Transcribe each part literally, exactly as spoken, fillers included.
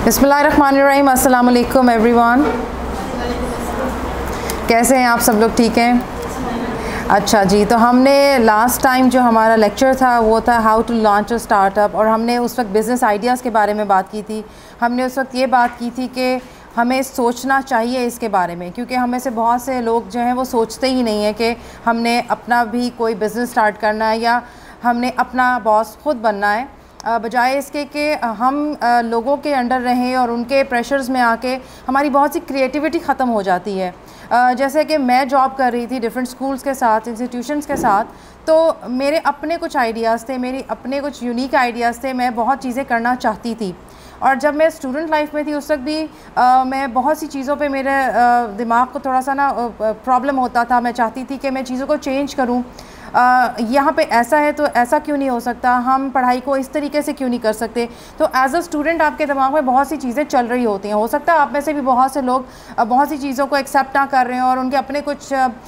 बिस्मिल्लाहिर्रहमानिर्रहीम, अस्सलाम वालेकुम एवरीवन। कैसे हैं आप सब लोग? ठीक हैं? अच्छा जी, तो हमने लास्ट टाइम जो हमारा लेक्चर था वो था how to launch a startup, और हमने उस वक्त बिज़नेस आइडियाज़ के बारे में बात की थी। हमने उस वक्त ये बात की थी कि हमें सोचना चाहिए इसके बारे में, क्योंकि हमें से बहुत से लोग जो हैं वो सोचते ही नहीं है कि हमने अपना भी कोई बिज़नेस स्टार्ट करना है या हमने अपना बॉस ख़ुद बनना है, बजाय इसके कि हम लोगों के अंडर रहें और उनके प्रेशर्स में आके हमारी बहुत सी क्रिएटिविटी ख़त्म हो जाती है। जैसे कि मैं जॉब कर रही थी डिफरेंट स्कूल्स के साथ, इंस्टीट्यूशंस के साथ, तो मेरे अपने कुछ आइडियाज़ थे, मेरी अपने कुछ यूनिक आइडियाज़ थे, मैं बहुत चीज़ें करना चाहती थी। और जब मैं स्टूडेंट लाइफ में थी उस वक्त भी आ, मैं बहुत सी चीज़ों पे मेरे आ, दिमाग को थोड़ा सा ना प्रॉब्लम होता था। मैं चाहती थी कि मैं चीज़ों को चेंज करूँ। यहाँ पे ऐसा है तो ऐसा क्यों नहीं हो सकता, हम पढ़ाई को इस तरीके से क्यों नहीं कर सकते। तो एज़ अ स्टूडेंट आपके दिमाग में बहुत सी चीज़ें चल रही होती हैं। हो सकता है आप में से भी बहुत से लोग बहुत सी चीज़ों को एक्सेप्ट ना कर रहे हों और उनके अपने कुछ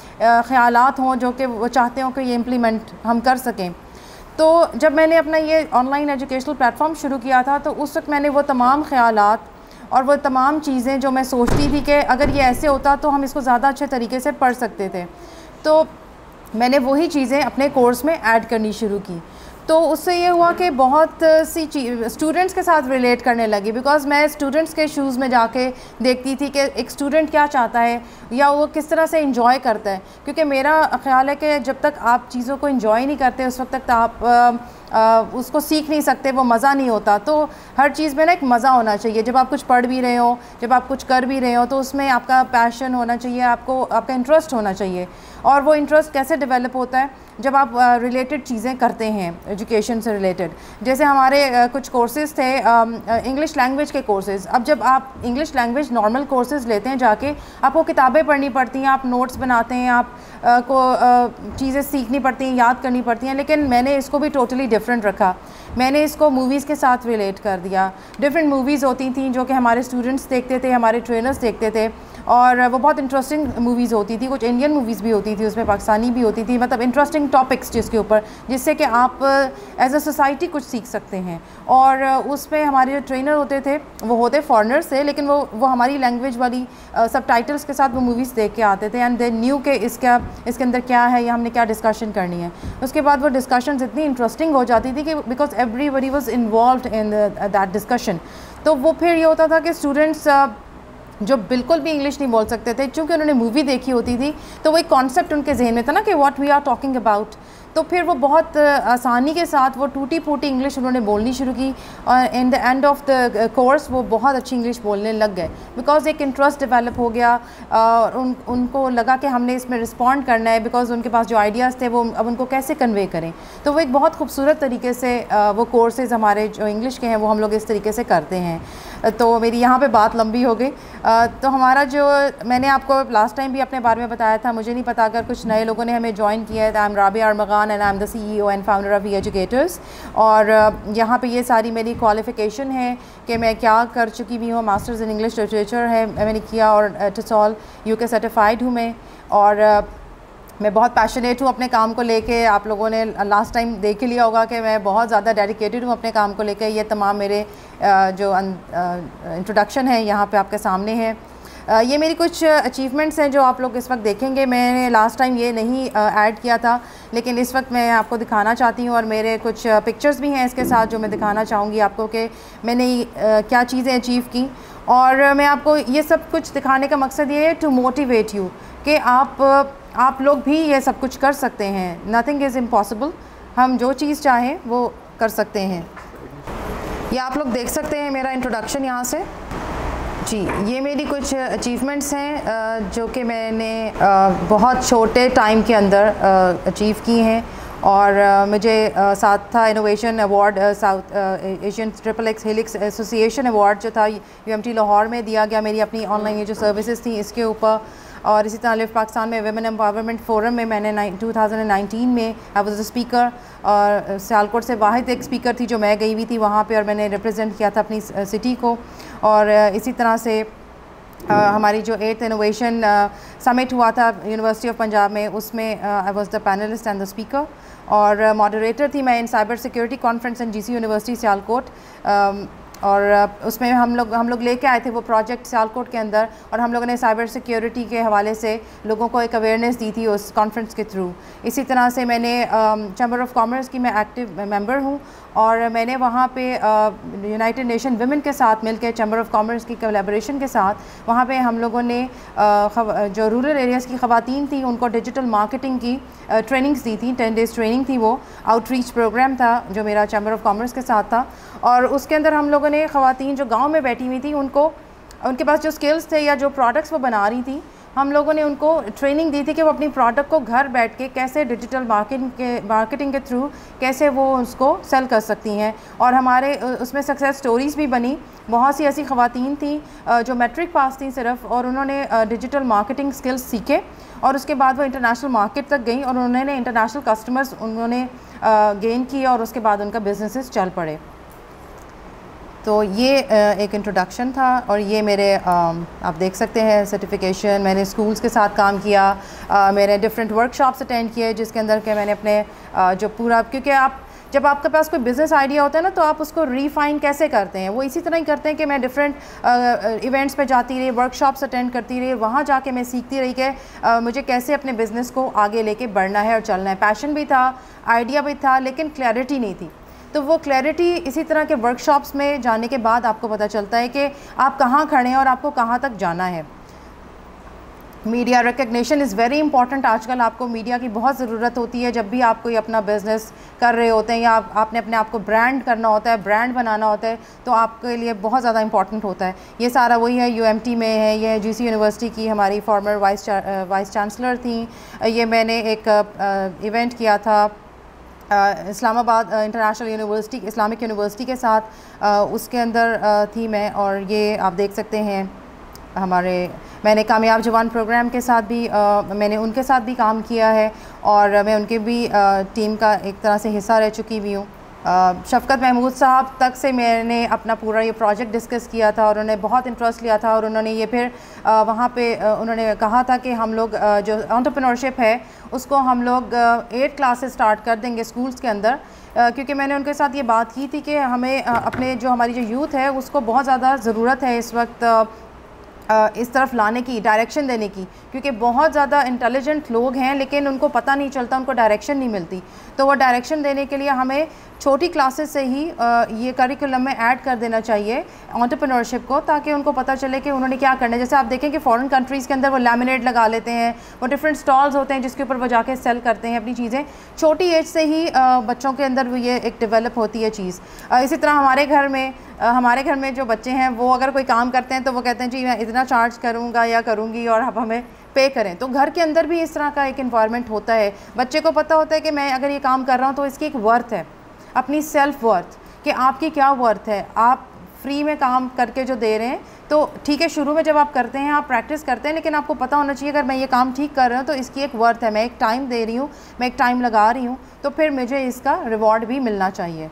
ख़यालात हों जो कि वो चाहते हों कि ये इम्प्लीमेंट हम कर सकें। तो जब मैंने अपना ये ऑनलाइन एजुकेशनल प्लेटफॉर्म शुरू किया था तो उस वक्त मैंने वो तमाम ख़यालात और वो तमाम चीज़ें जो मैं सोचती थी कि अगर ये ऐसे होता तो हम इसको ज़्यादा अच्छे तरीके से पढ़ सकते थे, तो मैंने वही चीज़ें अपने कोर्स में ऐड करनी शुरू की। तो उससे ये हुआ कि बहुत सी चीज़ स्टूडेंट्स के साथ रिलेट करने लगी, बिकॉज़ मैं स्टूडेंट्स के शूज़ में जाके देखती थी कि एक स्टूडेंट क्या चाहता है या वो किस तरह से इंजॉय करता है। क्योंकि मेरा ख़्याल है कि जब तक आप चीज़ों को इंजॉय नहीं करते उस वक्त तक आप आ, आ, उसको सीख नहीं सकते, वो मज़ा नहीं होता। तो हर चीज़ में ना एक मज़ा होना चाहिए। जब आप कुछ पढ़ भी रहे हो, जब आप कुछ कर भी रहे हो, तो उसमें आपका पैशन होना चाहिए, आपको आपका इंटरेस्ट होना चाहिए। और वो इंटरेस्ट कैसे डेवलप होता है? जब आप रिलेटेड uh, चीज़ें करते हैं एजुकेशन से रिलेटेड। जैसे हमारे uh, कुछ कोर्सेज़ थे इंग्लिश लैंग्वेज के कोर्सेज़। अब जब आप इंग्लिश लैंग्वेज नॉर्मल कोर्सेज़ लेते हैं जाके, आपको किताबें पढ़नी पड़ती हैं, आप नोट्स बनाते हैं, आप uh, को uh, चीज़ें सीखनी पड़ती हैं, याद करनी पड़ती हैं। लेकिन मैंने इसको भी टोटली डिफरेंट रखा। मैंने इसको मूवीज़ के साथ रिलेट कर दिया। डिफरेंट मूवीज़ होती थी जो कि हमारे स्टूडेंट्स देखते थे, हमारे ट्रेनर्स देखते थे, और वो बहुत इंटरेस्टिंग मूवीज़ होती थी। कुछ इंडियन मूवीज़ भी होती थी उसमें, पाकिस्तानी भी होती थी, मतलब इंटरेस्टिंग टॉपिक्स जिसके ऊपर, जिससे कि आप एज अ सोसाइटी कुछ सीख सकते हैं। और उसमें हमारे जो ट्रेनर होते थे वो होते फॉरेनर्स थे, लेकिन वो वो हमारी लैंग्वेज वाली सबटाइटल्स के साथ वो मूवीज़ देख के आते थे, एंड दे न्यू के इसका इसके अंदर क्या है या हमने क्या डिस्कशन करनी है। उसके बाद वो डिस्कशंस इतनी इंटरेस्टिंग हो जाती थी कि because everybody was involved in that discussion. तो वो फिर ये होता था कि स्टूडेंट्स जो बिल्कुल भी इंग्लिश नहीं बोल सकते थे, चूँकि उन्होंने मूवी देखी होती थी, तो वो एक कॉन्सेप्ट उनके जहन में था ना कि what we are talking about. तो फिर वो बहुत आसानी के साथ वो टूटी फूटी इंग्लिश उन्होंने बोलनी शुरू की, और in the end of the course वो बहुत अच्छी इंग्लिश बोलने लग गए, बिकॉज एक इंटरेस्ट डेवलप हो गया। और उन उनको लगा कि हमने इसमें रिस्पॉन्ड करना है, बिकॉज उनके पास जो आइडियाज़ थे वो अब उनको कैसे कन्वे करें। तो वो एक बहुत खूबसूरत तरीके से वो कोर्सेज़ हमारे जो इंग्लिश के हैं वो हम लोग इस तरीके से करते हैं। तो मेरी यहाँ पे बात लंबी हो गई। तो हमारा जो मैंने आपको लास्ट टाइम भी अपने बारे में बताया था, मुझे नहीं पता अगर कुछ नए लोगों ने हमें ज्वाइन किया है, तो I am Rabia Armaghan and I am the CEO and founder of We Educators. और यहाँ पे ये सारी मेरी क्वालिफ़िकेशन है कि मैं क्या कर चुकी भी हूँ। मास्टर्स इन इंग्लिश लिटरेचर है मैंने किया, और टिसॉल यूके सर्टिफाइड हूँ मैं। और मैं बहुत पैशनेट हूँ अपने काम को लेके। आप लोगों ने लास्ट टाइम देख ही लिया होगा कि मैं बहुत ज़्यादा डेडिकेटेड हूँ अपने काम को लेके। ये तमाम मेरे जो इंट्रोडक्शन है यहाँ पे आपके सामने है। ये मेरी कुछ अचीवमेंट्स हैं जो आप लोग इस वक्त देखेंगे। मैंने लास्ट टाइम ये नहीं ऐड किया था, लेकिन इस वक्त मैं आपको दिखाना चाहती हूँ, और मेरे कुछ पिक्चर्स भी हैं इसके साथ जो मैं दिखाना चाहूँगी आपको कि मैंने क्या चीज़ें अचीव की। और मैं आपको ये सब कुछ दिखाने का मकसद ये है टू मोटिवेट यू कि आप आप लोग भी ये सब कुछ कर सकते हैं। नथिंग इज़ इम्पॉसिबल, हम जो चीज़ चाहें वो कर सकते हैं। ये आप लोग देख सकते हैं मेरा इंट्रोडक्शन यहाँ से जी। ये मेरी कुछ अचीवमेंट्स हैं जो कि मैंने बहुत छोटे टाइम के अंदर अचीव की हैं। और मुझे साथ था innovation award, South Asian triple X helix association award जो था यूएमटी लाहौर में दिया गया मेरी अपनी ऑनलाइन ये जो सर्विसेज थी इसके ऊपर। और इसी तरह लिव पाकिस्तान में वुमेन एम्पावरमेंट फोरम में मैंने टू थाउजेंड नाइनटीन में आई वाज अ स्पीकर, और सियालकोट से वाहिद एक स्पीकर थी जो मैं गई हुई थी वहाँ पे, और मैंने रिप्रेजेंट किया था अपनी सिटी को। और इसी तरह से Uh, हमारी जो एट्थ इनोवेशन समिट हुआ था यूनिवर्सिटी ऑफ पंजाब में, उसमें I was the panelist and the speaker, और मॉडरेटर थी मैं in cyber security conference in GC university Sialkot. और उसमें हम लोग हम लोग लेके आए थे वो प्रोजेक्ट सियालकोट के अंदर, और हम लोगों ने साइबर सिक्योरिटी के हवाले से लोगों को एक अवेयरनेस दी थी उस कॉन्फ्रेंस के थ्रू। इसी तरह से मैंने चैम्बर ऑफ कॉमर्स की मैं एक्टिव मेंबर हूँ, और मैंने वहाँ पे यूनाइटेड नेशन वुमेन के साथ मिलकर चैम्बर ऑफ कॉमर्स की कोलैबोरेशन के साथ वहाँ पे हम लोगों ने आ, जो रूरल एरियाज़ की ख़वातीन थी उनको डिजिटल मार्केटिंग की ट्रेनिंग्स दी थी। टेन डेज़ ट्रेनिंग थी, वो आउटरीच प्रोग्राम था जो मेरा चैम्बर ऑफ कॉमर्स के साथ था। और उसके अंदर हम लोगों ने ख़वातीन जो गांव में बैठी हुई थी उनको, उनके पास जो स्किल्स थे या जो प्रोडक्ट्स वो बना रही थी, हम लोगों ने उनको ट्रेनिंग दी थी कि वो अपनी प्रोडक्ट को घर बैठ के कैसे डिजिटल मार्केटिंग के मार्केटिंग के थ्रू कैसे वो उसको सेल कर सकती हैं। और हमारे उसमें सक्सेस स्टोरीज़ भी बनी। बहुत सी ऐसी ख़वातीन थी जो मैट्रिक पास थी सिर्फ, और उन्होंने डिजिटल मार्केटिंग स्किल्स सीखे, और उसके बाद वो इंटरनेशनल मार्केट तक गई और उन्होंने इंटरनेशनल कस्टमर्स उन्होंने गेन किए, और उसके बाद उनका बिजनेसेस चल पड़े। तो ये एक इंट्रोडक्शन था, और ये मेरे आप देख सकते हैं सर्टिफिकेशन। मैंने स्कूल्स के साथ काम किया, मैंने डिफरेंट वर्कशॉप्स अटेंड किए जिसके अंदर के मैंने अपने जो पूरा, क्योंकि आप जब आपके पास कोई बिज़नेस आइडिया होता है ना, तो आप उसको रिफ़ाइन कैसे करते हैं, वो इसी तरह ही करते हैं कि मैं डिफरेंट इवेंट्स पे जाती रही, वर्कशॉप्स अटेंड करती रही, वहाँ जाके मैं सीखती रही कि मुझे कैसे अपने बिज़नेस को आगे लेके बढ़ना है और चलना है। पैशन भी था, आइडिया भी था, लेकिन क्लैरिटी नहीं थी। तो वो क्लैरिटी इसी तरह के वर्कशॉप्स में जाने के बाद आपको पता चलता है कि आप कहाँ खड़े हैं और आपको कहाँ तक जाना है। Media recognition is very important. आजकल आपको मीडिया की बहुत ज़रूरत होती है जब भी आप कोई अपना बिज़नेस कर रहे होते हैं, या आप, आपने अपने आप को ब्रांड करना होता है, ब्रांड बनाना होता है, तो आपके लिए बहुत ज़्यादा इंपॉर्टेंट होता है। ये सारा वही है, यूएमटी में है, ये जीसी यूनिवर्सिटी की हमारी फॉर्मर वाइस वाइस चांसलर थी। ये मैंने एक इवेंट किया था Islamabad international university, Islamic university के साथ, आ, उसके अंदर आ, थी मैं। और ये आप देख सकते हैं हमारे, मैंने कामयाब जवान प्रोग्राम के साथ भी आ, मैंने उनके साथ भी काम किया है, और मैं उनके भी आ, टीम का एक तरह से हिस्सा रह चुकी भी हूँ। शफ़क़त महमूद साहब तक से मैंने अपना पूरा ये प्रोजेक्ट डिस्कस किया था, और उन्होंने बहुत इंटरेस्ट लिया था, और उन्होंने ये फिर आ, वहाँ पे आ, उन्होंने कहा था कि हम लोग आ, जो एंटरप्रेन्योरशिप है उसको हम लोग एट क्लासेस स्टार्ट कर देंगे स्कूल्स के अंदर, आ, क्योंकि मैंने उनके साथ ये बात की थी कि हमें आ, अपने जो हमारी जो यूथ है उसको बहुत ज़्यादा ज़रूरत है इस वक्त आ, इस तरफ लाने की, डायरेक्शन देने की, क्योंकि बहुत ज़्यादा इंटेलिजेंट लोग हैं लेकिन उनको पता नहीं चलता, उनको डायरेक्शन नहीं मिलती। तो वो डायरेक्शन देने के लिए हमें छोटी क्लासेस से ही ये करिकुलम में ऐड कर देना चाहिए एंटरप्रेन्योरशिप को, ताकि उनको पता चले कि उन्होंने क्या करना है। जैसे आप देखें कि फ़ॉरेन कंट्रीज़ के अंदर वो लैमिनेट लगा लेते हैं, वो डिफरेंट स्टॉल्स होते हैं जिसके ऊपर वो जाके सेल करते हैं अपनी चीज़ें। छोटी एज से ही बच्चों के अंदर वो ये एक डेवलप होती है चीज़। इसी तरह हमारे घर में हमारे घर में जो बच्चे हैं वो अगर कोई काम करते हैं तो वो कहते हैं जी मैं इतना चार्ज करूँगा या करूँगी और आप हमें पे करें। तो घर के अंदर भी इस तरह का एक इन्वायरमेंट होता है। बच्चे को पता होता है कि मैं अगर ये काम कर रहा हूँ तो इसकी एक वर्थ है, अपनी सेल्फ वर्थ, कि आपकी क्या वर्थ है। आप फ्री में काम करके जो दे रहे हैं तो ठीक है, शुरू में जब आप करते हैं आप प्रैक्टिस करते हैं, लेकिन आपको पता होना चाहिए अगर मैं ये काम ठीक कर रहा हूँ तो इसकी एक वर्थ है, मैं एक टाइम दे रही हूँ, मैं एक टाइम लगा रही हूँ, तो फिर मुझे इसका रिवॉर्ड भी मिलना चाहिए।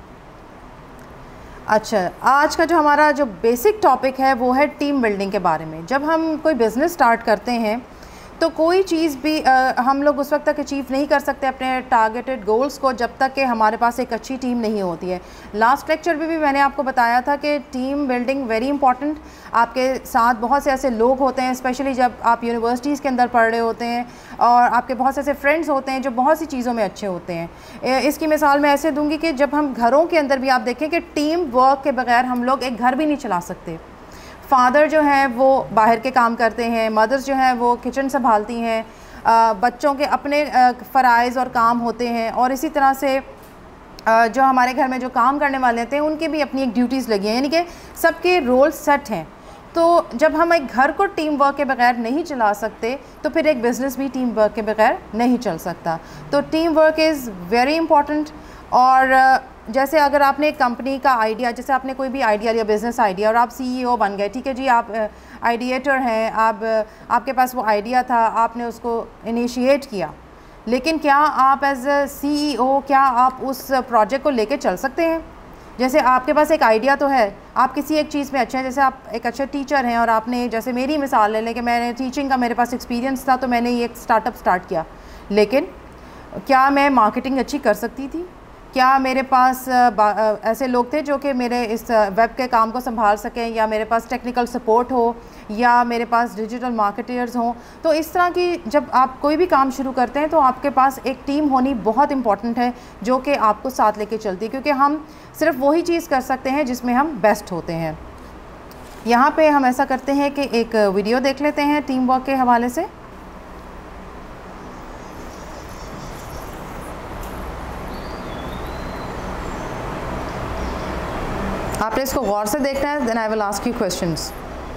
अच्छा, आज का जो हमारा जो बेसिक टॉपिक है वो है टीम बिल्डिंग के बारे में। जब हम कोई बिज़नेस स्टार्ट करते हैं तो कोई चीज़ भी आ, हम लोग उस वक्त तक अचीव नहीं कर सकते अपने टारगेटेड गोल्स को जब तक कि हमारे पास एक अच्छी टीम नहीं होती है। लास्ट लेक्चर में भी मैंने आपको बताया था कि टीम बिल्डिंग वेरी इंपॉर्टेंट। आपके साथ बहुत से ऐसे लोग होते हैं, स्पेशली जब आप यूनिवर्सिटीज़ के अंदर पढ़ रहे होते हैं, और आपके बहुत से ऐसे फ्रेंड्स होते हैं जो बहुत सी चीज़ों में अच्छे होते हैं। इसकी मिसाल मैं ऐसे दूँगी कि जब हम घरों के अंदर भी आप देखें कि टीम वर्क के बगैर हम लोग एक घर भी नहीं चला सकते। फादर जो हैं वो बाहर के काम करते हैं, मदर्स जो हैं वो किचन संभालती हैं, बच्चों के अपने फ़राइज़ और काम होते हैं, और इसी तरह से जो हमारे घर में जो काम करने वाले होते हैं उनकी भी अपनी एक ड्यूटीज़ लगी हैं, यानी कि सबके रोल सेट हैं। तो जब हम एक घर को टीम वर्क के बगैर नहीं चला सकते तो फिर एक बिज़नेस भी टीम वर्क के बगैर नहीं चल सकता। तो team work is very important. और जैसे अगर आपने एक कंपनी का आइडिया, जैसे आपने कोई भी आइडिया लिया, बिज़नेस आइडिया, और आप सीईओ बन गए, ठीक है जी, आप आइडिएटर हैं, आप आपके पास वो आइडिया था, आपने उसको इनिशिएट किया, लेकिन क्या आप एज ए सीईओ क्या आप उस प्रोजेक्ट को लेके चल सकते हैं? जैसे आपके पास एक आइडिया तो है, आप किसी एक चीज़ में अच्छे हैं, जैसे आप एक अच्छे टीचर हैं और आपने, जैसे मेरी मिसाल ले लें कि मैंने टीचिंग का मेरे पास एक्सपीरियंस था तो मैंने ये एक स्टार्टअप स्टार्ट किया, लेकिन क्या मैं मार्केटिंग अच्छी कर सकती थी? क्या मेरे पास ऐसे लोग थे जो कि मेरे इस वेब के काम को संभाल सकें, या मेरे पास टेक्निकल सपोर्ट हो, या मेरे पास डिजिटल मार्केटर्स हों। तो इस तरह की जब आप कोई भी काम शुरू करते हैं तो आपके पास एक टीम होनी बहुत इंपॉर्टेंट है जो कि आपको साथ लेके चलती है, क्योंकि हम सिर्फ वही चीज़ कर सकते हैं जिसमें हम बेस्ट होते हैं। यहाँ पे हम ऐसा करते हैं कि एक वीडियो देख लेते हैं टीम वर्क के हवाले से। आपने इसको गौर से देखना है, then I will ask you questions.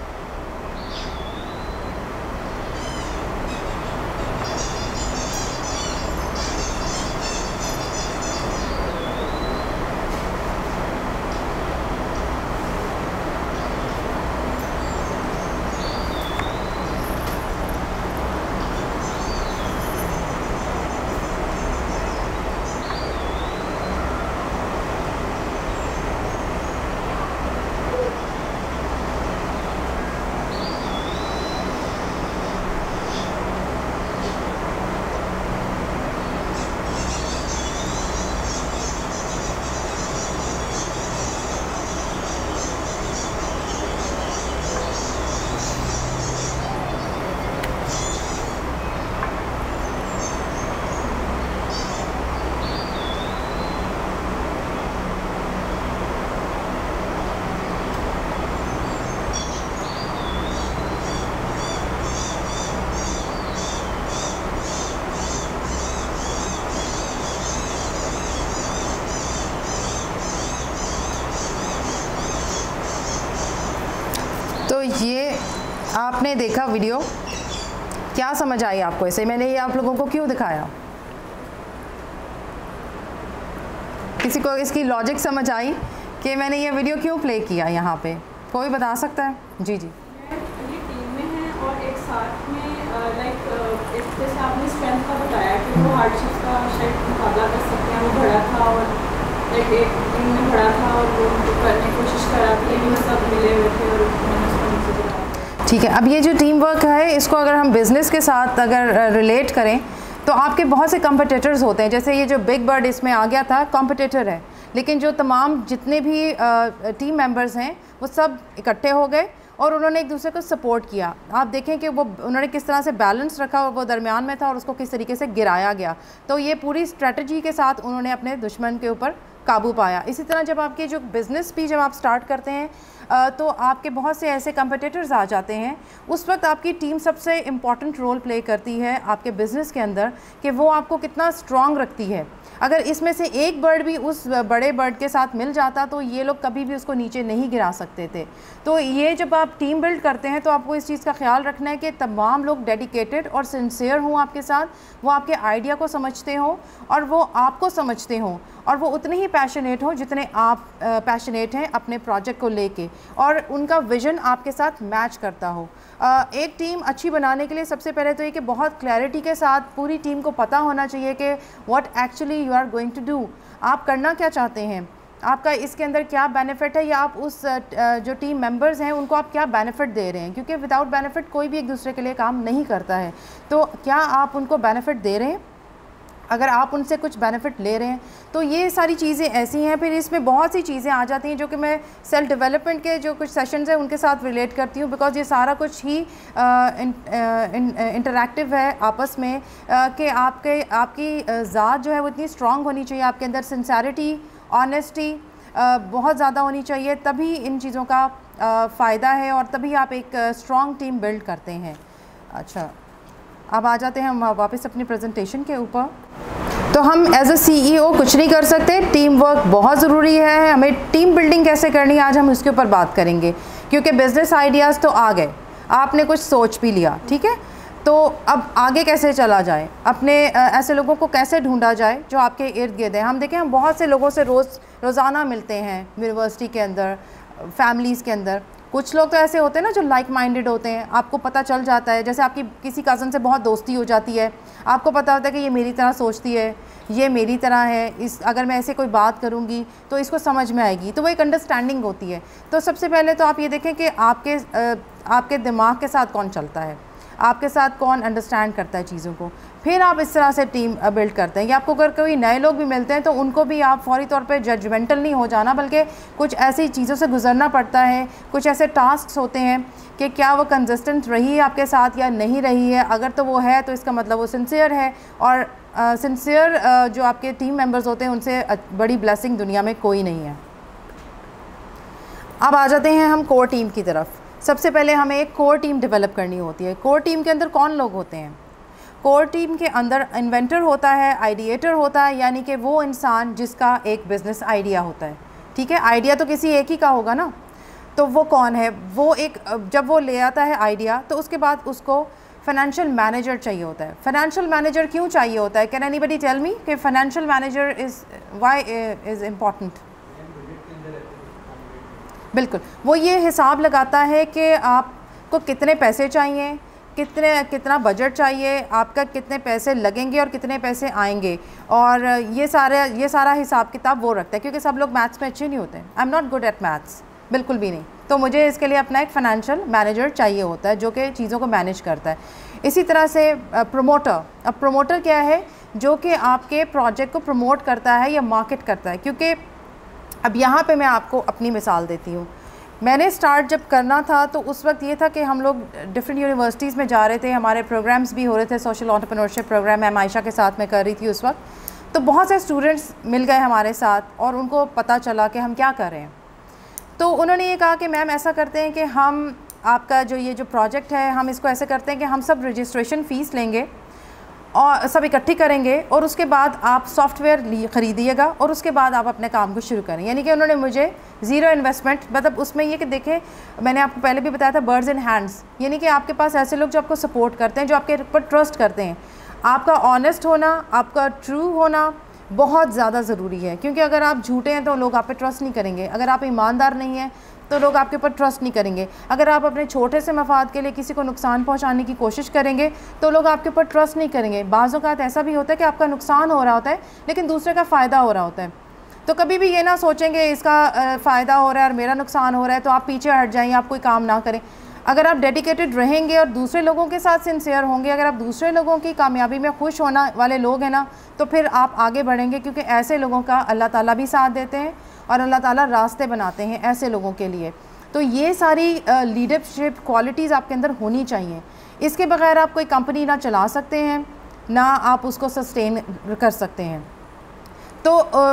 तो ये आपने देखा वीडियो, क्या समझ आई आपको इसे? मैंने ये आप लोगों को क्यों दिखाया? किसी को इसकी लॉजिक समझ आई कि मैंने ये वीडियो क्यों प्ले किया यहाँ पे? कोई बता सकता है? जी जी। ये टीम में है और एक साथ में लाइक जैसे आपने स्ट्रेंथ का बताया कि वो हार्डशिप का शायद मुकाबला कर सकते हैं, वो बड़ा था और लाइक एक टीम में बड़ा था और वो करने की कोशिश कर रहा था, लेकिन वो सब मिले हुए थे और मैंने उसको नीचे गिराया। ठीक है, अब ये जो टीम वर्क है इसको अगर हम बिज़नेस के साथ अगर रिलेट करें तो आपके बहुत से कॉम्पिटिटर्स होते हैं। जैसे ये जो बिग बर्ड इसमें आ गया था, कॉम्पिटिटर है, लेकिन जो तमाम जितने भी टीम मेंबर्स हैं वो सब इकट्ठे हो गए और उन्होंने एक दूसरे को सपोर्ट किया। आप देखें कि वो उन्होंने किस तरह से बैलेंस रखा और वो दरमियान में था और उसको किस तरीके से गिराया गया। तो ये पूरी स्ट्रेटजी के साथ उन्होंने अपने दुश्मन के ऊपर काबू पाया। इसी तरह जब आपके जो बिज़नेस भी जब आप स्टार्ट करते हैं तो आपके बहुत से ऐसे कंपटीटर्स आ जाते हैं, उस वक्त आपकी टीम सबसे इम्पॉर्टेंट रोल प्ले करती है आपके बिज़नेस के अंदर कि वो आपको कितना स्ट्रॉन्ग रखती है। अगर इसमें से एक बर्ड भी उस बड़े बर्ड के साथ मिल जाता तो ये लोग कभी भी उसको नीचे नहीं गिरा सकते थे। तो ये जब आप टीम बिल्ड करते हैं तो आपको इस चीज़ का ख्याल रखना है कि तमाम लोग डेडिकेटेड और सिंसियर हों आपके साथ, वो आपके आइडिया को समझते हों और वो आपको समझते हों और वो उतने ही पैशनेट हों जितने आप पैशनेट हैं अपने प्रोजेक्ट को लेके, और उनका विज़न आपके साथ मैच करता हो। एक टीम अच्छी बनाने के लिए सबसे पहले तो ये कि बहुत क्लैरिटी के साथ पूरी टीम को पता होना चाहिए कि what actually you are going to do, आप करना क्या चाहते हैं, आपका इसके अंदर क्या बेनिफिट है, या आप उस जो टीम मेंबर्स हैं उनको आप क्या बेनिफिट दे रहे हैं, क्योंकि विदाउट बेनिफिट कोई भी एक दूसरे के लिए काम नहीं करता है। तो क्या आप उनको बेनिफिट दे रहे हैं? अगर आप उनसे कुछ बेनिफिट ले रहे हैं तो ये सारी चीज़ें ऐसी हैं। फिर इसमें बहुत सी चीज़ें आ जाती हैं जो कि मैं सेल्फ डेवलपमेंट के जो कुछ सेशंस हैं उनके साथ रिलेट करती हूँ, बिकॉज ये सारा कुछ ही इंटरैक्टिव है आपस में कि आपके आपकी ज़ात जो है वो इतनी स्ट्रॉन्ग होनी चाहिए, आपके अंदर सिंसेरिटी, ऑनेस्टी बहुत ज़्यादा होनी चाहिए, तभी इन चीज़ों का फ़ायदा है और तभी आप एक स्ट्रॉन्ग टीम बिल्ड करते हैं। अच्छा, अब आ जाते हैं हम वापस अपनी प्रेजेंटेशन के ऊपर। तो हम एज अ सीईओ कुछ नहीं कर सकते, टीम वर्क बहुत ज़रूरी है। हमें टीम बिल्डिंग कैसे करनी है आज हम उसके ऊपर बात करेंगे, क्योंकि बिज़नेस आइडियाज़ तो आ गए, आपने कुछ सोच भी लिया, ठीक है, तो अब आगे कैसे चला जाए, अपने ऐसे लोगों को कैसे ढूंढा जाए जो आपके इर्द गिर्द हैं। हम देखें हम बहुत से लोगों से रोज़ रोज़ाना मिलते हैं यूनिवर्सिटी के अंदर, फैमिलीज़ के अंदर। कुछ लोग तो ऐसे होते हैं ना जो लाइक माइंडेड होते हैं, आपको पता चल जाता है, जैसे आपकी किसी कज़न से बहुत दोस्ती हो जाती है, आपको पता होता है कि ये मेरी तरह सोचती है, ये मेरी तरह है, इस अगर मैं ऐसे कोई बात करूँगी तो इसको समझ में आएगी, तो वो एक अंडरस्टैंडिंग होती है। तो सबसे पहले तो आप ये देखें कि आपके आपके दिमाग के साथ कौन चलता है, आपके साथ कौन अंडरस्टैंड करता है चीज़ों को। फिर आप इस तरह से टीम बिल्ड करते हैं। या आपको अगर कोई नए लोग भी मिलते हैं तो उनको भी आप फौरी तौर पे जजमेंटल नहीं हो जाना, बल्कि कुछ ऐसी चीज़ों से गुजरना पड़ता है, कुछ ऐसे टास्क होते हैं कि क्या वो कंसिस्टेंट रही है आपके साथ या नहीं रही है। अगर तो वो है तो इसका मतलब वो सिंसियर है, और सिंसियर uh, uh, जो आपके टीम मेंबर्स होते हैं उनसे बड़ी ब्लेसिंग दुनिया में कोई नहीं है। अब आ जाते हैं हम कोर टीम की तरफ। सबसे पहले हमें एक कोर टीम डेवलप करनी होती है। कोर टीम के अंदर कौन लोग होते हैं? कोर टीम के अंदर इन्वेंटर होता है, आइडिएटर होता है, यानी कि वो इंसान जिसका एक बिज़नेस आइडिया होता है। ठीक है, आइडिया तो किसी एक ही का होगा ना, तो वो कौन है? वो एक, जब वो ले आता है आइडिया तो उसके बाद उसको फाइनेंशियल मैनेजर चाहिए होता है। फाइनेंशियल मैनेजर क्यों चाहिए होता है? कैन एनीबडी टेल मी कि financial manager is why is important? बिल्कुल, वो ये हिसाब लगाता है कि आपको कितने पैसे चाहिए, कितने कितना बजट चाहिए, आपका कितने पैसे लगेंगे और कितने पैसे आएंगे, और ये सारे ये सारा हिसाब किताब वो रखता है। क्योंकि सब लोग मैथ्स में अच्छे नहीं होते। I am not good at maths, बिल्कुल भी नहीं। तो मुझे इसके लिए अपना एक फ़ाइनेंशियल मैनेजर चाहिए होता है जो कि चीज़ों को मैनेज करता है। इसी तरह से प्रमोटर। अब प्रमोटर क्या है? जो कि आपके प्रोजेक्ट को प्रमोट करता है या मार्केट करता है। क्योंकि अब यहाँ पे मैं आपको अपनी मिसाल देती हूँ। मैंने स्टार्ट जब करना था तो उस वक्त ये था कि हम लोग डिफरेंट यूनिवर्सिटीज़ में जा रहे थे, हमारे प्रोग्राम्स भी हो रहे थे। सोशल एंटरप्रेन्योरशिप प्रोग्राम मैं आयशा के साथ मैं कर रही थी उस वक्त। तो बहुत से स्टूडेंट्स मिल गए हमारे साथ और उनको पता चला कि हम क्या कर रहे हैं। तो उन्होंने ये कहा कि मैम ऐसा करते हैं कि हम आपका जो ये जो प्रोजेक्ट है हम इसको ऐसे करते हैं कि हम सब रजिस्ट्रेशन फ़ीस लेंगे और सब इकट्ठी करेंगे, और उसके बाद आप सॉफ्टवेयर ख़रीदिएगा और उसके बाद आप अपने काम को शुरू करें। यानी कि उन्होंने मुझे ज़ीरो इन्वेस्टमेंट, मतलब उसमें ये कि देखें, मैंने आपको पहले भी बताया था बर्ड्स इन हैंड्स, यानी कि आपके पास ऐसे लोग जो आपको सपोर्ट करते हैं, जो आपके ऊपर ट्रस्ट करते हैं। आपका ऑनेस्ट होना, आपका ट्रू होना बहुत ज़्यादा ज़रूरी है। क्योंकि अगर आप झूठे हैं तो लोग आप पे ट्रस्ट नहीं करेंगे। अगर आप ईमानदार नहीं हैं तो लोग आपके ऊपर ट्रस्ट नहीं करेंगे। अगर आप अपने छोटे से मफाद के लिए किसी को नुकसान पहुंचाने की कोशिश करेंगे तो लोग आपके ऊपर ट्रस्ट नहीं करेंगे। बाज़ औक़ात ऐसा भी होता है कि आपका नुकसान हो रहा होता है लेकिन दूसरे का फ़ायदा हो रहा होता है। तो कभी भी ये ना सोचेंगे इसका फ़ायदा हो रहा है और मेरा नुकसान हो रहा है तो आप पीछे हट जाएँ, आप कोई काम ना करें। अगर आप डेडिकेटेड रहेंगे और दूसरे लोगों के साथ सिंसियर होंगे, अगर आप दूसरे लोगों की कामयाबी में खुश होने वाले लोग हैं ना, तो फिर आप आगे बढ़ेंगे। क्योंकि ऐसे लोगों का अल्लाह ताला भी साथ देते हैं और अल्लाह ताला रास्ते बनाते हैं ऐसे लोगों के लिए। तो ये सारी लीडरशिप क्वालिटीज़ आपके अंदर होनी चाहिए। इसके बगैर आप कोई कंपनी ना चला सकते हैं, ना आप उसको सस्टेन कर सकते हैं। तो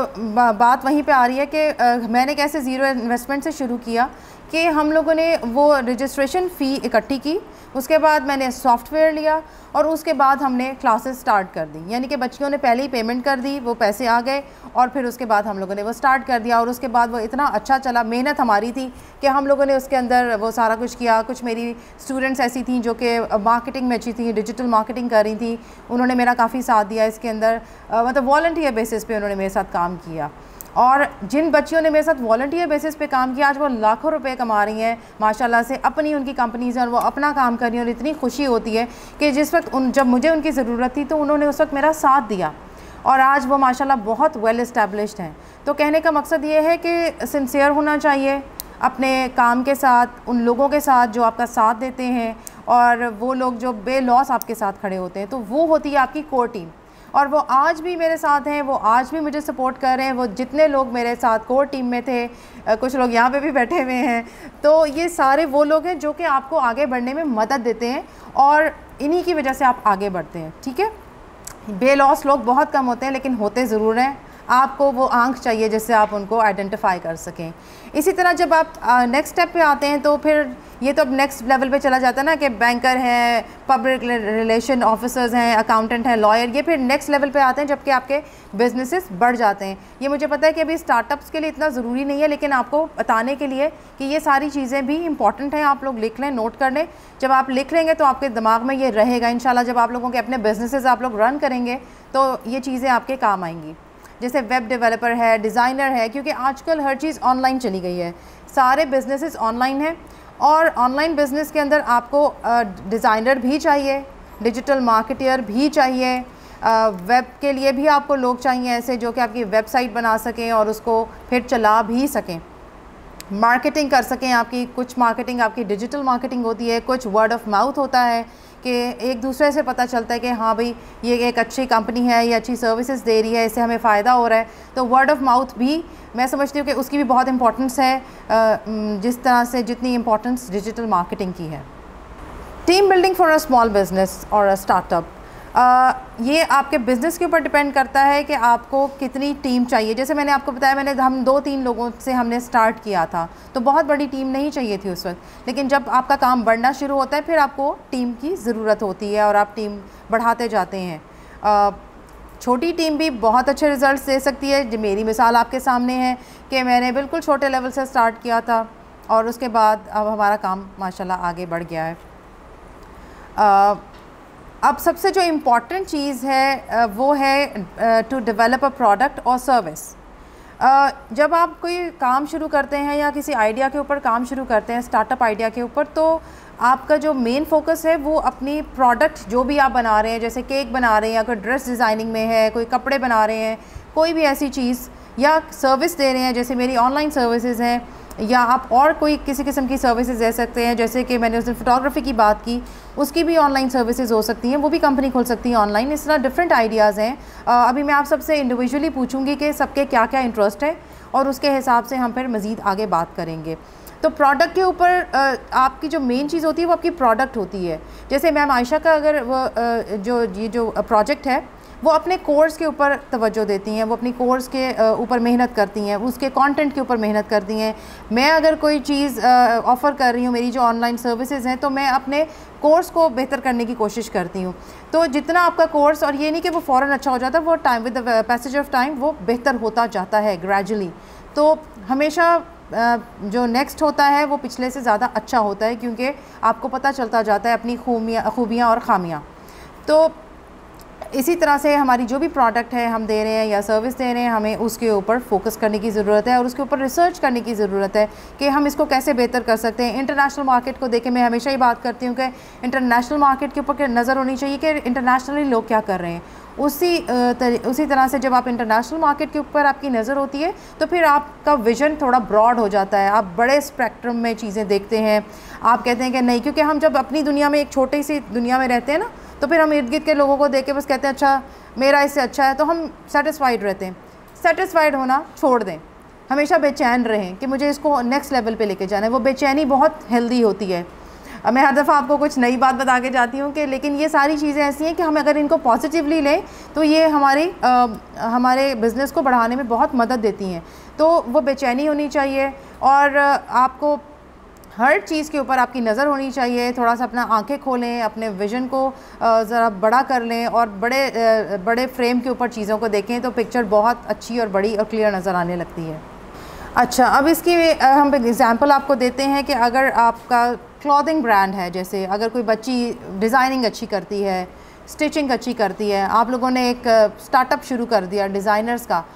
बात वहीं पे आ रही है कि मैंने कैसे ज़ीरो इन्वेस्टमेंट से शुरू किया कि हम लोगों ने वो रजिस्ट्रेशन फ़ी इकट्ठी की, उसके बाद मैंने सॉफ्टवेयर लिया और उसके बाद हमने क्लासेस स्टार्ट कर दी। यानी कि बच्चियों ने पहले ही पेमेंट कर दी, वो पैसे आ गए और फिर उसके बाद हम लोगों ने वो स्टार्ट कर दिया। और उसके बाद वो इतना अच्छा चला, मेहनत हमारी थी कि हम लोगों ने उसके अंदर वो सारा कुछ किया। कुछ मेरी स्टूडेंट्स ऐसी थी जो कि मार्केटिंग में अच्छी थी, डिजिटल मार्केटिंग कर रही थी, उन्होंने मेरा काफ़ी साथ दिया इसके अंदर। मतलब वॉलंटियर बेसिस पे उन्होंने मेरे साथ काम किया। और जिन बच्चियों ने मेरे साथ वॉलंटियर बेसिस पे काम किया आज वो लाखों रुपए कमा रही हैं माशाल्लाह से, अपनी उनकी कंपनीज़ हैं और वो अपना काम कर रही हैं। और इतनी खुशी होती है कि जिस वक्त उन जब मुझे उनकी ज़रूरत थी तो उन्होंने उस वक्त मेरा साथ दिया और आज वो माशाल्लाह बहुत वेल इस्टेब्लिश्ड हैं। तो कहने का मकसद ये है कि सिंसियर होना चाहिए अपने काम के साथ, उन लोगों के साथ जो आपका साथ देते हैं और वो लोग जो बेलॉस आपके साथ खड़े होते हैं, तो वो होती है आपकी कोर टीम। और वो आज भी मेरे साथ हैं, वो आज भी मुझे सपोर्ट कर रहे हैं। वो जितने लोग मेरे साथ कोर टीम में थे, कुछ लोग यहाँ पे भी बैठे हुए हैं, तो ये सारे वो लोग हैं जो कि आपको आगे बढ़ने में मदद देते हैं और इन्हीं की वजह से आप आगे बढ़ते हैं। ठीक है, बेलॉस लोग बहुत कम होते हैं लेकिन होते ज़रूर हैं। आपको वो आंख चाहिए जिससे आप उनको आइडेंटिफाई कर सकें। इसी तरह जब आप नेक्स्ट स्टेप पे आते हैं तो फिर ये तो अब नेक्स्ट लेवल पे चला जाता है ना कि बैंकर हैं, पब्लिक रिलेशन ऑफिसर्स हैं, अकाउंटेंट हैं, लॉयर, ये फिर नेक्स्ट लेवल पे आते हैं जबकि आपके बिजनेसेस बढ़ जाते हैं। ये मुझे पता है कि अभी स्टार्टअप्स के लिए इतना ज़रूरी नहीं है, लेकिन आपको बताने के लिए कि ये सारी चीज़ें भी इंपॉर्टेंट हैं। आप लोग लिख लें, नोट कर लें। जब आप लिख लेंगे तो आपके दिमाग में ये रहेगा इंशाल्लाह। जब आप लोगों के अपने बिजनेसेस आप लोग रन करेंगे तो ये चीज़ें आपके काम आएंगी। जैसे वेब डेवलपर है, डिज़ाइनर है, क्योंकि आजकल हर चीज़ ऑनलाइन चली गई है, सारे बिजनेसेस ऑनलाइन हैं। और ऑनलाइन बिज़नेस के अंदर आपको डिज़ाइनर भी चाहिए, डिजिटल मार्केटर भी चाहिए, वेब के लिए भी आपको लोग चाहिए ऐसे जो कि आपकी वेबसाइट बना सकें और उसको फिर चला भी सकें, मार्केटिंग कर सकें आपकी। कुछ मार्केटिंग आपकी डिजिटल मार्केटिंग होती है, कुछ वर्ड ऑफ माउथ होता है कि एक दूसरे से पता चलता है कि हाँ भाई ये एक अच्छी कंपनी है, ये अच्छी सर्विसेज दे रही है, इससे हमें फ़ायदा हो रहा है। तो वर्ड ऑफ माउथ भी मैं समझती हूँ कि उसकी भी बहुत इंपॉर्टेंस है, जिस तरह से जितनी इम्पोर्टेंस डिजिटल मार्केटिंग की है। Team building for a small business और अ स्टार्टअप, ये आपके बिज़नेस के ऊपर डिपेंड करता है कि आपको कितनी टीम चाहिए। जैसे मैंने आपको बताया, मैंने हम दो तीन लोगों से हमने स्टार्ट किया था, तो बहुत बड़ी टीम नहीं चाहिए थी उस वक्त। लेकिन जब आपका काम बढ़ना शुरू होता है फिर आपको टीम की ज़रूरत होती है और आप टीम बढ़ाते जाते हैं। आ, छोटी टीम भी बहुत अच्छे रिज़ल्ट्स दे सकती है। जो मेरी मिसाल आपके सामने है कि मैंने बिल्कुल छोटे लेवल से स्टार्ट किया था और उसके बाद अब हमारा काम माशाल्लाह आगे बढ़ गया है। आ, अब सबसे जो इम्पॉर्टेंट चीज़ है वो है टू डेवलप अ प्रोडक्ट और सर्विस। जब आप कोई काम शुरू करते हैं या किसी आइडिया के ऊपर काम शुरू करते हैं, स्टार्टअप आइडिया के ऊपर, तो आपका जो मेन फोकस है वो अपनी प्रोडक्ट जो भी आप बना रहे हैं, जैसे केक बना रहे हैं या कोई ड्रेस डिज़ाइनिंग में है, कोई कपड़े बना रहे हैं, कोई भी ऐसी चीज़, या सर्विस दे रहे हैं जैसे मेरी ऑनलाइन सर्विसेज हैं, या आप और कोई किसी किस्म की सर्विसेज दे सकते हैं। जैसे कि मैंने उस दिन फोटोग्राफी की बात की, उसकी भी ऑनलाइन सर्विसेज हो सकती हैं, वो भी कंपनी खोल सकती है ऑनलाइन। इस तरह डिफरेंट आइडियाज़ हैं। अभी मैं आप सबसे इंडिविजुअली पूछूंगी कि सबके क्या क्या इंटरेस्ट है और उसके हिसाब से हम फिर मज़ीद आगे बात करेंगे। तो प्रोडक्ट के ऊपर आपकी जो मेन चीज़ होती है वो आपकी प्रोडक्ट होती है। जैसे मैम आयशा का अगर वो जो ये जो प्रोजेक्ट है वो अपने कोर्स के ऊपर तवज्जो देती हैं, वो अपनी कोर्स के ऊपर मेहनत करती हैं, उसके कंटेंट के ऊपर मेहनत करती हैं। मैं अगर कोई चीज़ ऑफ़र कर रही हूँ, मेरी जो ऑनलाइन सर्विसेज हैं, तो मैं अपने कोर्स को बेहतर करने की कोशिश करती हूँ। तो जितना आपका कोर्स, और ये नहीं कि वो फ़ौरन अच्छा हो जाता, वो time with the passage of time वो बेहतर होता जाता है ग्रेजुअली। तो हमेशा जो नेक्स्ट होता है वो पिछले से ज़्यादा अच्छा होता है, क्योंकि आपको पता चलता जाता है अपनी खूबियाँ खूबियाँ और ख़ामियाँ। तो इसी तरह से हमारी जो भी प्रोडक्ट है हम दे रहे हैं या सर्विस दे रहे हैं, हमें उसके ऊपर फोकस करने की ज़रूरत है और उसके ऊपर रिसर्च करने की ज़रूरत है कि हम इसको कैसे बेहतर कर सकते हैं। इंटरनेशनल मार्केट को देखे, मैं हमेशा ही बात करती हूँ कि इंटरनेशनल मार्केट के ऊपर नज़र होनी चाहिए कि इंटरनेशनली लोग क्या कर रहे हैं। उसी उसी तरह से जब आप इंटरनेशनल मार्केट के ऊपर आपकी नज़र होती है तो फिर आपका विज़न थोड़ा ब्रॉड हो जाता है, आप बड़े स्पेक्ट्रम में चीज़ें देखते हैं। आप कहते हैं कि नहीं, क्योंकि हम जब अपनी दुनिया में, एक छोटी सी दुनिया में रहते हैं ना, तो फिर हम इर्द गिर्द के लोगों को देख के बस कहते हैं अच्छा मेरा इससे अच्छा है, तो हम सेटिस्फाइड रहते हैं। सेटिस्फाइड होना छोड़ दें, हमेशा बेचैन रहें कि मुझे इसको नेक्स्ट लेवल पे लेके जाना है। वो बेचैनी बहुत हेल्दी होती है। मैं हर दफ़ा आपको कुछ नई बात बता के जाती हूँ कि लेकिन ये सारी चीज़ें ऐसी हैं कि हम अगर इनको पॉजिटिवली लें तो ये हमारी आ, हमारे बिज़नेस को बढ़ाने में बहुत मदद देती हैं। तो वो बेचैनी होनी चाहिए और आपको हर चीज़ के ऊपर आपकी नज़र होनी चाहिए। थोड़ा सा अपना आंखें खोलें, अपने विज़न को ज़रा बड़ा कर लें और बड़े बड़े फ्रेम के ऊपर चीज़ों को देखें तो पिक्चर बहुत अच्छी और बड़ी और क्लियर नज़र आने लगती है। अच्छा, अब इसकी हम एग्ज़ाम्पल आपको देते हैं कि अगर आपका क्लॉथिंग ब्रांड है, जैसे अगर कोई बच्ची डिज़ाइनिंग अच्छी करती है, स्टिचिंग अच्छी करती है, आप लोगों ने एक स्टार्टअप शुरू कर दिया डिज़ाइनर्स का,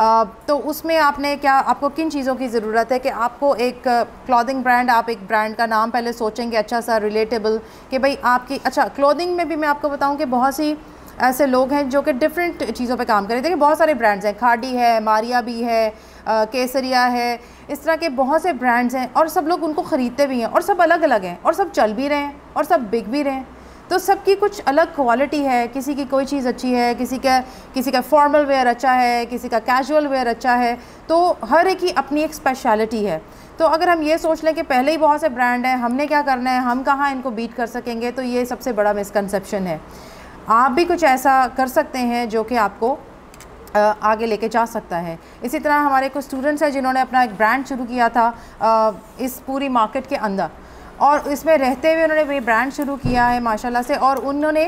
तो उसमें आपने क्या, आपको किन चीज़ों की ज़रूरत है कि आपको एक क्लॉथिंग ब्रांड, आप एक ब्रांड का नाम पहले सोचेंगे अच्छा सा रिलेटेबल कि भाई आपकी, अच्छा क्लॉथिंग में भी मैं आपको बताऊं कि बहुत सी ऐसे लोग हैं जो कि डिफरेंट चीज़ों पे काम कर रहे हैं। देखिए बहुत सारे ब्रांड्स हैं, खाड़ी है, मारिया भी है, आ, केसरिया है, इस तरह के बहुत से ब्रांड्स हैं और सब लोग उनको ख़रीदते भी हैं और सब अलग अलग हैं और सब चल भी रहे हैं और सब बिक भी रहे हैं। तो सबकी कुछ अलग क्वालिटी है, किसी की कोई चीज़ अच्छी है, किसी का किसी का फॉर्मल वेयर अच्छा है, किसी का कैजुअल वेयर अच्छा है, तो हर एक की अपनी एक स्पेशलिटी है। तो अगर हम ये सोच लें कि पहले ही बहुत से ब्रांड हैं, हमने क्या करना है, हम कहाँ इनको बीट कर सकेंगे, तो ये सबसे बड़ा मिसकंसेप्शन है। आप भी कुछ ऐसा कर सकते हैं जो कि आपको आगे लेके जा सकता है। इसी तरह हमारे कुछ स्टूडेंट्स हैं जिन्होंने अपना एक ब्रांड शुरू किया था इस पूरी मार्केट के अंदर और इसमें रहते हुए उन्होंने ये ब्रांड शुरू किया है माशाल्लाह से, और उन्होंने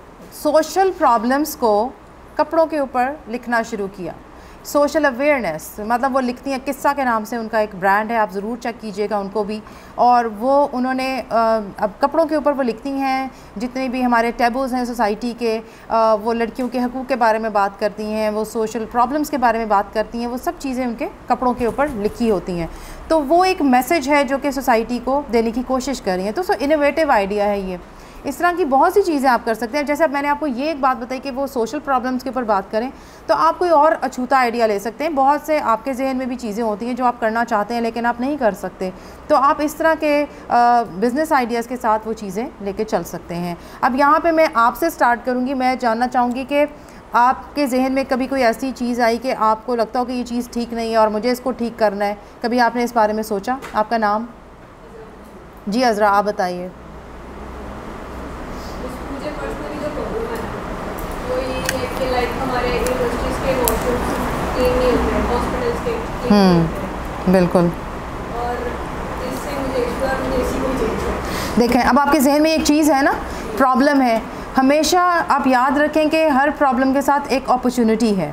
सोशल प्रॉब्लम्स को कपड़ों के ऊपर लिखना शुरू किया। सोशल अवेयरनेस, मतलब वो लिखती हैं, किस्सा के नाम से उनका एक ब्रांड है, आप ज़रूर चेक कीजिएगा उनको भी। और वो उन्होंने अब कपड़ों के ऊपर वो लिखती हैं जितने भी हमारे टैबूज़ हैं सोसाइटी के, आ, वो लड़कियों के हकूक़ के बारे में बात करती हैं, वो सोशल प्रॉब्लम्स के बारे में बात करती हैं, वो सब चीज़ें उनके कपड़ों के ऊपर लिखी होती हैं। तो वो एक मैसेज है जो कि सोसाइटी को देने की कोशिश कर रही हैं। तो सो इनोवेटिव आइडिया है ये इस तरह की बहुत सी चीज़ें आप कर सकते हैं। जैसे अब मैंने आपको ये एक बात बताई कि वो सोशल प्रॉब्लम्स के ऊपर बात करें, तो आप कोई और अछूता आइडिया ले सकते हैं। बहुत से आपके जहन में भी चीज़ें होती हैं जो आप करना चाहते हैं लेकिन आप नहीं कर सकते, तो आप इस तरह के बिज़नेस आइडियाज़ के साथ वो चीज़ें लेके चल सकते हैं। अब यहाँ पे मैं आपसे स्टार्ट करूँगी। मैं जानना चाहूँगी कि आपके जहन में कभी कोई ऐसी चीज़ आई कि आपको लगता हो कि ये चीज़ ठीक नहीं है और मुझे इसको ठीक करना है, कभी आपने इस बारे में सोचा? आपका नाम? जी अज़रा, आप बताइए। मुझे पर्सनली जो प्रॉब्लम है वो ये है कि लाइक हमारे यूनिवर्सिटीज़ के वॉशरूम्स क्लीन नहीं होते, हॉस्पिटल्स के क्लीन नहीं होते। बिल्कुल। और इससे मुझे इस बार मुझे इसी को चेंज है। देखें, अब आपके जहन में एक चीज़ है ना, प्रॉब्लम है। हमेशा आप याद रखें कि हर प्रॉब्लम के साथ एक अपॉर्चुनिटी है।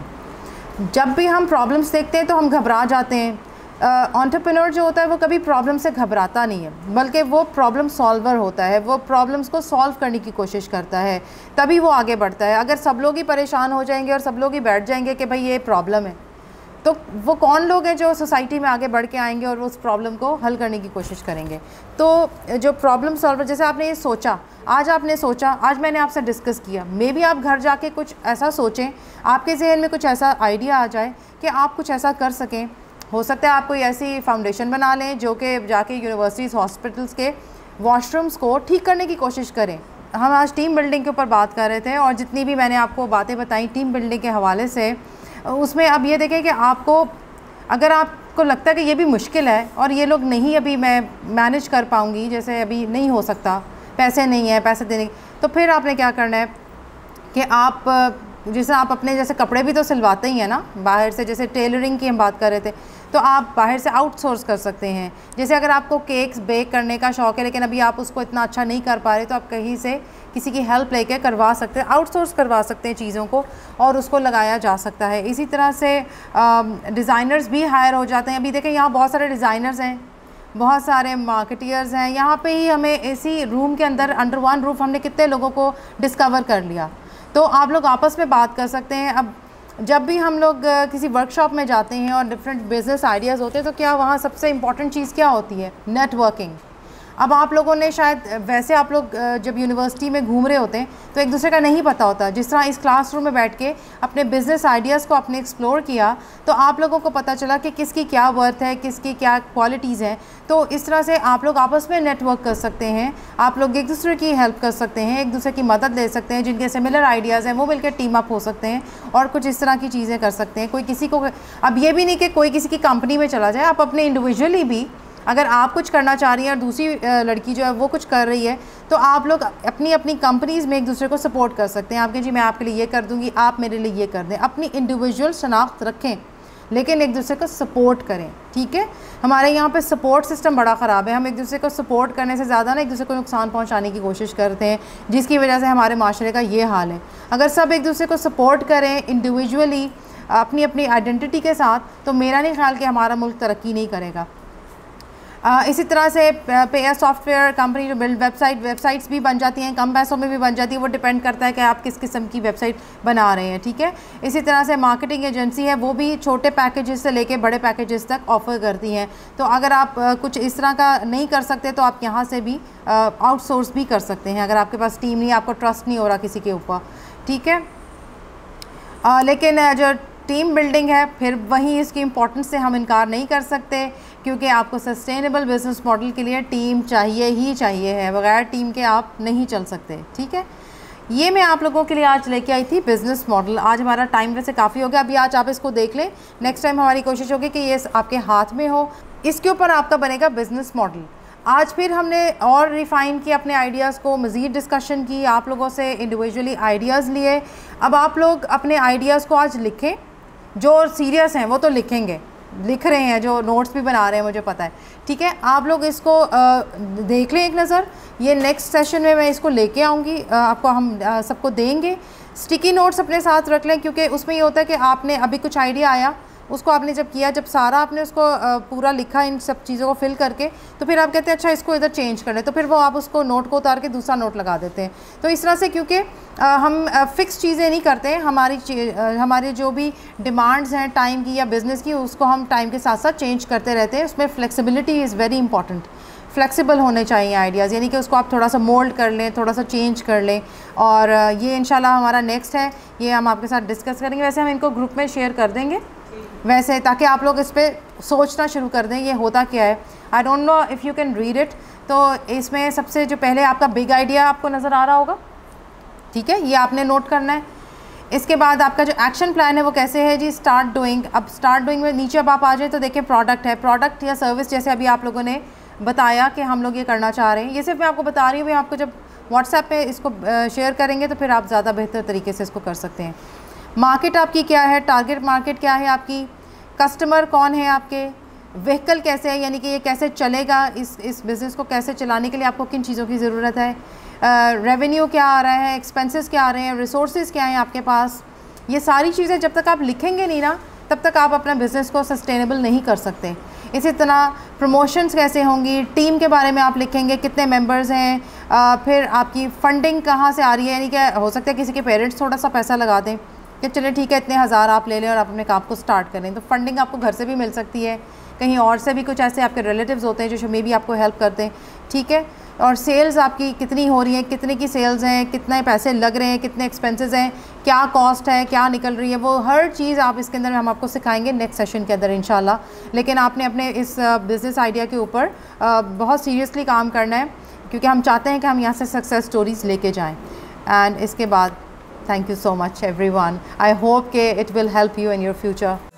जब भी हम प्रॉब्लम्स देखते हैं तो हम घबरा जाते हैं। एंटरप्रेन्योर uh, जो होता है वो कभी प्रॉब्लम से घबराता नहीं है, बल्कि वो प्रॉब्लम सॉल्वर होता है। वो प्रॉब्लम्स को सॉल्व करने की कोशिश करता है, तभी वो आगे बढ़ता है। अगर सब लोग ही परेशान हो जाएंगे और सब लोग ही बैठ जाएंगे कि भाई ये प्रॉब्लम है, तो वो कौन लोग हैं जो सोसाइटी में आगे बढ़ के आएंगे और उस प्रॉब्लम को हल करने की कोशिश करेंगे? तो जो प्रॉब्लम सॉल्वर, जैसे आपने ये सोचा, आज आपने सोचा, आज मैंने आपसे डिस्कस किया, मे बी आप घर जाके कुछ ऐसा सोचें, आपके जहन में कुछ ऐसा आइडिया आ जाए कि आप कुछ ऐसा कर सकें। हो सकता है आप कोई ऐसी फाउंडेशन बना लें जो कि जाके यूनिवर्सिटीज़, हॉस्पिटल्स के वॉशरूम्स को ठीक करने की कोशिश करें। हम आज टीम बिल्डिंग के ऊपर बात कर रहे थे और जितनी भी मैंने आपको बातें बताई टीम बिल्डिंग के हवाले से, उसमें अब ये देखें कि आपको, अगर आपको लगता है कि ये भी मुश्किल है और ये लोग नहीं, अभी मैं मैनेज कर पाऊँगी, जैसे अभी नहीं हो सकता, पैसे नहीं है पैसे देने, तो फिर आपने क्या करना है कि आप, जैसे आप अपने जैसे कपड़े भी तो सिलवाते ही हैं ना बाहर से, जैसे टेलरिंग की हम बात कर रहे थे, तो आप बाहर से आउटसोर्स कर सकते हैं। जैसे अगर आपको केक्स बेक करने का शौक़ है लेकिन अभी आप उसको इतना अच्छा नहीं कर पा रहे, तो आप कहीं से किसी की हेल्प लेके करवा सकते हैं, आउटसोर्स करवा सकते हैं चीज़ों को, और उसको लगाया जा सकता है। इसी तरह से डिज़ाइनर्स भी हायर हो जाते हैं। अभी देखें यहाँ बहुत सारे डिज़ाइनर्स हैं, बहुत सारे मार्केटियर्स हैं। यहाँ पे ही हमें इसी रूम के अंदर अंडर वन रूफ हमने कितने लोगों को डिस्कवर कर लिया। तो आप लोग आपस में बात कर सकते हैं। अब जब भी हम लोग किसी वर्कशॉप में जाते हैं और डिफरेंट बिजनेस आइडियाज़ होते हैं, तो क्या वहाँ सबसे इम्पॉर्टेंट चीज़ क्या होती है? नेटवर्किंग। अब आप लोगों ने शायद, वैसे आप लोग जब यूनिवर्सिटी में घूम रहे होते हैं तो एक दूसरे का नहीं पता होता। जिस तरह इस क्लासरूम में बैठ के अपने बिज़नेस आइडियाज़ को आपने एक्सप्लोर किया, तो आप लोगों को पता चला कि किसकी क्या वर्थ है, किसकी क्या क्वालिटीज़ हैं। तो इस तरह से आप लोग आपस में नेटवर्क कर सकते हैं, आप लोग एक दूसरे की हेल्प कर सकते हैं, एक दूसरे की मदद ले सकते हैं। जिनके सिमिलर आइडियाज़ हैं वो मिलकर टीम अप हो सकते हैं और कुछ इस तरह की चीज़ें कर सकते हैं। कोई किसी को, अब ये भी नहीं कि कोई किसी की कंपनी में चला जाए, आप अपने इंडिविजुअली भी, अगर आप कुछ करना चाह रही हैं और दूसरी लड़की जो है वो कुछ कर रही है, तो आप लोग अपनी अपनी कंपनीज़ में एक दूसरे को सपोर्ट कर सकते हैं। आप कहें जी मैं आपके लिए ये कर दूंगी, आप मेरे लिए ये कर दें। अपनी इंडिविजुअल शनाख्त रखें लेकिन एक दूसरे को सपोर्ट करें, ठीक है? हमारे यहाँ पे सपोर्ट सिस्टम बड़ा ख़राब है। हम एक दूसरे को सपोर्ट करने से ज़्यादा ना एक दूसरे को नुकसान पहुँचाने की कोशिश करते हैं, जिसकी वजह से हमारे माशरे का ये हाल है। अगर सब एक दूसरे को सपोर्ट करें इंडिविजुअली, अपनी अपनी आइडेंटिटी के साथ, तो मेरा नहीं ख्याल कि हमारा मुल्क तरक्की नहीं करेगा। आ, इसी तरह से पे सॉफ्टवेयर कंपनी जो बिल्ड वेबसाइट वेबसाइट्स भी बन जाती हैं, कम पैसों में भी बन जाती है। वो डिपेंड करता है कि आप किस किस्म की वेबसाइट बना रहे हैं, ठीक है? इसी तरह से मार्केटिंग एजेंसी है, वो भी छोटे पैकेजेस से लेके बड़े पैकेजेस तक ऑफ़र करती हैं। तो अगर आप आ, कुछ इस तरह का नहीं कर सकते तो आप यहाँ से भी आउटसोर्स भी कर सकते हैं, अगर आपके पास टीम नहीं, आपको ट्रस्ट नहीं हो रहा किसी के ऊपर, ठीक है? आ, लेकिन जो टीम बिल्डिंग है, फिर वहीं इसकी इम्पोर्टेंस से हम इनकार नहीं कर सकते, क्योंकि आपको सस्टेनेबल बिज़नेस मॉडल के लिए टीम चाहिए ही चाहिए है। बगैर टीम के आप नहीं चल सकते, ठीक है? ये मैं आप लोगों के लिए आज लेके आई थी बिज़नेस मॉडल। आज हमारा टाइम वैसे काफ़ी हो गया, अभी आज आप इसको देख लें। नेक्स्ट टाइम हमारी कोशिश होगी कि ये आपके हाथ में हो, इसके ऊपर आपका बनेगा बिज़नेस मॉडल। आज फिर हमने और रिफ़ाइन किया अपने आइडियाज़ को, मज़ीद डिस्कशन की, आप लोगों से इंडिविजुअली आइडियाज़ लिए। अब आप लोग अपने आइडियाज़ को आज लिखें, जो सीरियस हैं वो तो लिखेंगे, लिख रहे हैं, जो नोट्स भी बना रहे हैं, मुझे पता है, ठीक है? आप लोग इसको आ, देख लें एक नज़र। ये नेक्स्ट सेशन में मैं इसको लेके आऊँगी, आपको हम आ, सबको देंगे। स्टिकी नोट्स अपने साथ रख लें, क्योंकि उसमें ये होता है कि आपने अभी कुछ आइडिया आया, उसको आपने जब किया, जब सारा आपने उसको पूरा लिखा इन सब चीज़ों को फिल करके, तो फिर आप कहते हैं अच्छा इसको इधर चेंज कर लें, तो फिर वो आप उसको नोट को उतार के दूसरा नोट लगा देते हैं। तो इस तरह से, क्योंकि हम फ़िक्स चीज़ें नहीं करते हैं, हमारी हमारी जो भी डिमांड्स हैं टाइम की या बिज़नेस की, उसको हम टाइम के साथ साथ चेंज करते रहते हैं। उसमें flexibility is very important. Flexible होने चाहिए आइडियाज़, यानी कि उसको आप थोड़ा सा मोल्ड कर लें, थोड़ा सा चेंज कर लें। और ये इंशाल्लाह हमारा नेक्स्ट है, ये हम आपके साथ डिस्कस करेंगे। वैसे हम इनको ग्रुप में शेयर कर देंगे वैसे, ताकि आप लोग इस पर सोचना शुरू कर दें ये होता क्या है। I don't know if you can read it. तो इसमें सबसे जो पहले आपका बिग आइडिया आपको नज़र आ रहा होगा, ठीक है, ये आपने नोट करना है। इसके बाद आपका जो एक्शन प्लान है वो कैसे है जी, स्टार्ट डूइंग। अब स्टार्ट डूइंग में नीचे अब आप आ जाए तो देखिए प्रोडक्ट है, प्रोडक्ट या सर्विस, जैसे अभी आप लोगों ने बताया कि हम लोग ये करना चाह रहे हैं। ये सिर्फ मैं आपको बता रही हूँ, मैं आपको जब व्हाट्सएप पे इसको शेयर करेंगे तो फिर आप ज़्यादा बेहतर तरीके से इसको कर सकते हैं। मार्केट आपकी क्या है, टारगेट मार्केट क्या है आपकी, कस्टमर कौन है आपके, व्हीकल कैसे है, यानी कि ये कैसे चलेगा, इस इस बिज़नेस को कैसे चलाने के लिए आपको किन चीज़ों की ज़रूरत है, रेवेन्यू uh, क्या आ रहा है, एक्सपेंसेस क्या आ रहे हैं, रिसोर्सेज क्या हैं आपके पास। ये सारी चीज़ें जब तक आप लिखेंगे नहीं ना, तब तक आप अपना बिज़नेस को सस्टेनेबल नहीं कर सकते। इसी तरह प्रमोशंस कैसे होंगी, टीम के बारे में आप लिखेंगे, कितने मेंबर्स हैं, आ, फिर आपकी फ़ंडिंग कहाँ से आ रही है, यानी कि हो सकता है किसी के पेरेंट्स थोड़ा सा पैसा लगा दें कि चलिए ठीक है इतने हज़ार आप ले लें और आप अपने काम को स्टार्ट करें, तो फंडिंग आपको घर से भी मिल सकती है, कहीं और से भी कुछ ऐसे आपके रिलेटिव्स होते हैं जो मे भी आपको हेल्प करते हैं, ठीक है। और सेल्स आपकी कितनी हो रही है, कितने की सेल्स हैं, कितने पैसे लग रहे हैं, कितने एक्सपेंसेस हैं, क्या कॉस्ट है, क्या निकल रही है, वो हर चीज़ आप इसके अंदर हम आपको सिखाएंगे नेक्स्ट सेशन के अंदर इंशाल्लाह। लेकिन आपने अपने इस बिज़नेस आइडिया के ऊपर बहुत सीरियसली काम करना है, क्योंकि हम चाहते हैं कि हम यहाँ से सक्सेस स्टोरीज़ लेके जाएँ। एंड इसके बाद thank you so much everyone, I hope कि it will help you in your future.